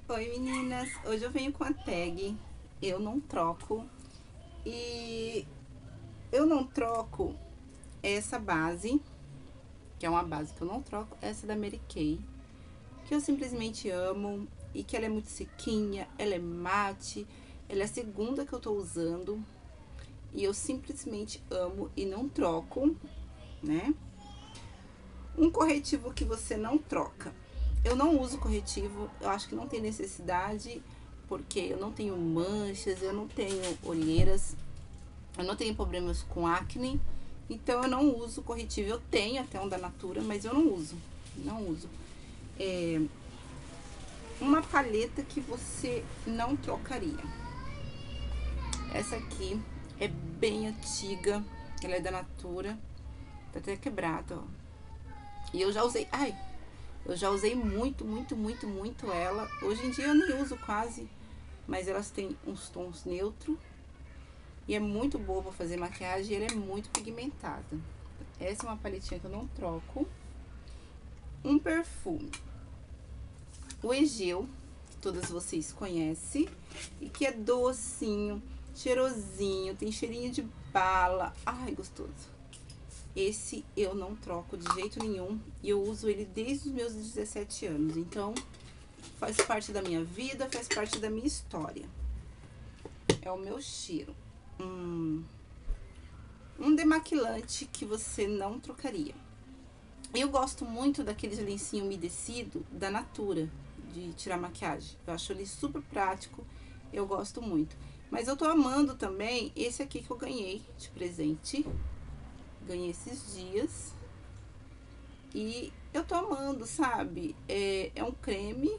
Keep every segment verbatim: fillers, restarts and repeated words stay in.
Oi meninas, hoje eu venho com a tag Eu Não Troco. E eu não troco essa base, que é uma base que eu não troco, essa da Mary Kay, que eu simplesmente amo e que ela é muito sequinha, ela é mate, ela é a segunda que eu tô usando e eu simplesmente amo e não troco, né? Um corretivo que você não troca. Eu não uso corretivo, eu acho que não tem necessidade, porque eu não tenho manchas, eu não tenho olheiras, eu não tenho problemas com acne, então eu não uso corretivo. Eu tenho até um da Natura, mas eu não uso, não uso. É uma paleta que você não trocaria. Essa aqui é bem antiga, ela é da Natura, tá até quebrada, ó. E eu já usei, ai, eu já usei muito, muito, muito, muito ela. Hoje em dia eu nem uso quase, mas elas têm uns tons neutros. E é muito boa pra fazer maquiagem e ela é muito pigmentada. Essa é uma paletinha que eu não troco. Um perfume. O Egeu, que todas vocês conhecem. E que é docinho, cheirosinho, tem cheirinho de bala. Ai, gostoso. Esse eu não troco de jeito nenhum. E eu uso ele desde os meus dezessete anos. Então, faz parte da minha vida, faz parte da minha história. É o meu cheiro. Hum, um demaquilante que você não trocaria. Eu gosto muito daqueles lencinho umedecido da Natura, de tirar maquiagem. Eu acho ele super prático, eu gosto muito. Mas eu tô amando também esse aqui que eu ganhei de presente. Ganhei esses dias. E eu tô amando, sabe? É, é um creme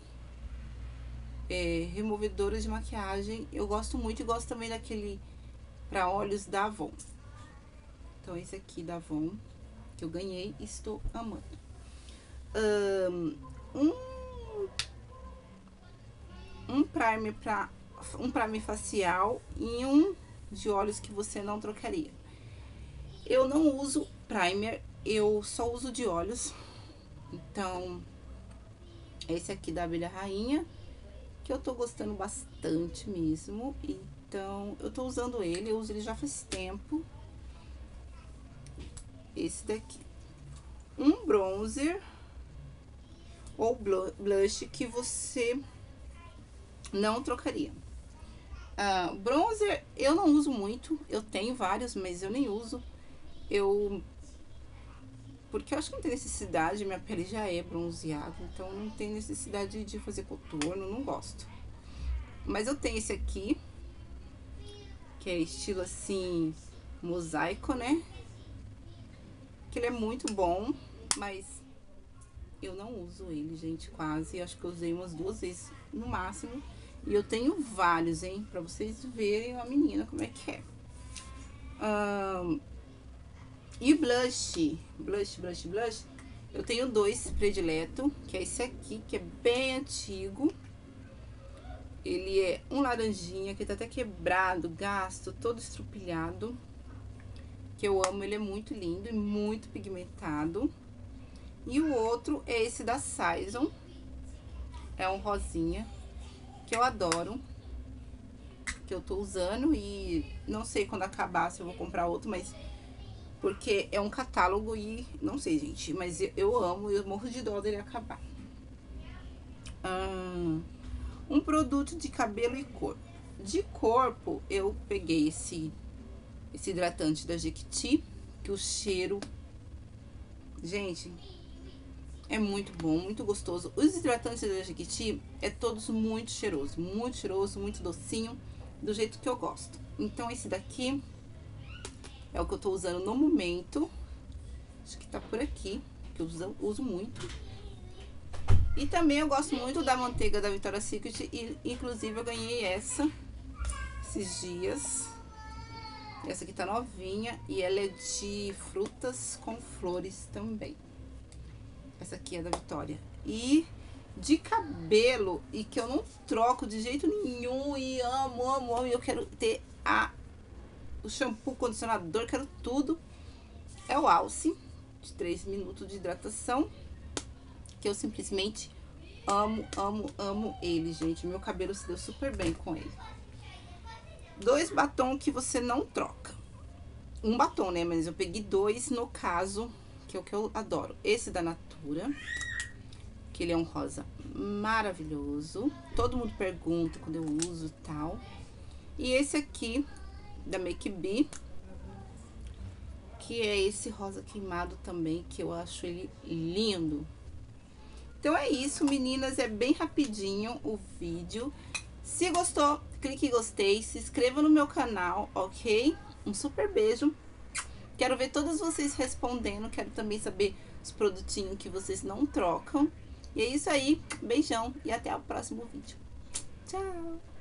é, removedora de maquiagem. Eu gosto muito e gosto também daquele para olhos da Avon. Então esse aqui da Avon que eu ganhei e estou amando. Um, um primer para um primer facial e um de olhos que você não trocaria. Eu não uso primer, eu só uso de olhos. Então esse aqui da Abelha Rainha, que eu tô gostando bastante mesmo. Então eu tô usando ele, eu uso ele já faz tempo. Esse daqui. Um bronzer ou blush que você não trocaria. Uh, bronzer eu não uso muito, eu tenho vários, mas eu nem uso. Eu porque eu acho que não tem necessidade, minha pele já é bronzeada, então não tem necessidade de fazer contorno, não gosto. Mas eu tenho esse aqui, que é estilo assim, mosaico, né? Que ele é muito bom, mas eu não uso ele, gente, quase. Acho que eu usei umas duas vezes no máximo. E eu tenho vários, hein? Pra vocês verem a menina como é que é. Um, e blush, blush, blush, blush. Eu tenho dois predileto, que é esse aqui, que é bem antigo. Ele é um laranjinha, que tá até quebrado, gasto, todo estrupilhado. Que eu amo, ele é muito lindo e muito pigmentado. E o outro é esse da Saison. É um rosinha, que eu adoro. Que eu tô usando e não sei quando acabar se eu vou comprar outro, mas... Porque é um catálogo e... Não sei, gente, mas eu, eu amo e eu morro de dó dele acabar. Hum, um produto de cabelo e corpo. De corpo, eu peguei esse, esse hidratante da Jequiti, que o cheiro... Gente... É muito bom, muito gostoso. Os hidratantes da Jequiti é todos muito cheiroso, muito cheiroso, muito docinho, do jeito que eu gosto. Então esse daqui é o que eu tô usando no momento. Acho que tá por aqui, que eu uso, uso muito. E também eu gosto muito da manteiga da Victoria's Secret, e inclusive eu ganhei essa esses dias. Essa aqui tá novinha e ela é de frutas com flores também. Essa aqui é da Vitória. E de cabelo, e que eu não troco de jeito nenhum, e amo, amo, amo, e eu quero ter a, o shampoo, condicionador, quero tudo. É o Alce, de três minutos de hidratação, que eu simplesmente amo, amo, amo ele, gente. Meu cabelo se deu super bem com ele. Dois batom que você não troca. Um batom, né? Mas eu peguei dois no caso, que é o que eu adoro. Esse da Natura, que ele é um rosa maravilhoso. Todo mundo pergunta quando eu uso e tal. E esse aqui, da Make Be, que é esse rosa queimado também, que eu acho ele lindo. Então é isso, meninas, é bem rapidinho o vídeo. Se gostou, clique em gostei, se inscreva no meu canal, ok? Um super beijo. Quero ver todas vocês respondendo, quero também saber os produtinhos que vocês não trocam. E é isso aí, beijão e até o próximo vídeo. Tchau!